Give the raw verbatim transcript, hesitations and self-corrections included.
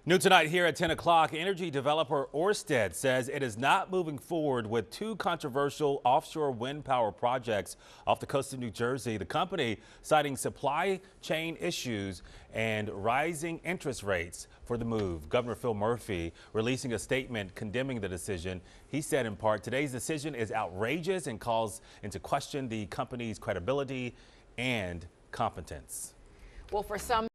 New tonight here at ten o'clock, energy developer Orsted says it is not moving forward with two controversial offshore wind power projects off the coast of New Jersey. The company citing supply chain issues and rising interest rates for the move. Governor Phil Murphy releasing a statement condemning the decision. He said in part, today's decision is outrageous and calls into question the company's credibility and competence. Well, for some